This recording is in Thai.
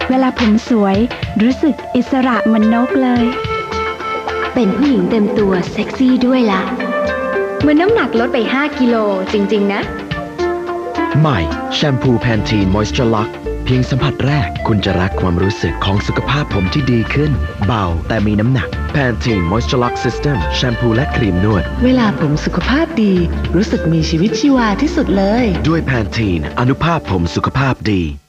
เวลาผมสวยรู้สึกอิสระเหมือนนกเลยเป็นผู้หญิงเต็มตัวเซ็กซี่ด้วยล่ะเมื่อน้ำหนักลดไป5 กิโลจริงๆนะใหม่แชมพูแพนทีนมอยส์เจอร์ล็อกเพียงสัมผัสแรกคุณจะรักความรู้สึกของสุขภาพผมที่ดีขึ้นเบาแต่มีน้ำหนักแพนทีนมอยส์เจอร์ล็อกซิสเต็มแชมพูและครีมนวดเวลาผมสุขภาพดีรู้สึกมีชีวิตชีวาที่สุดเลยด้วยแพนทีนอนุภาพผมสุขภาพดี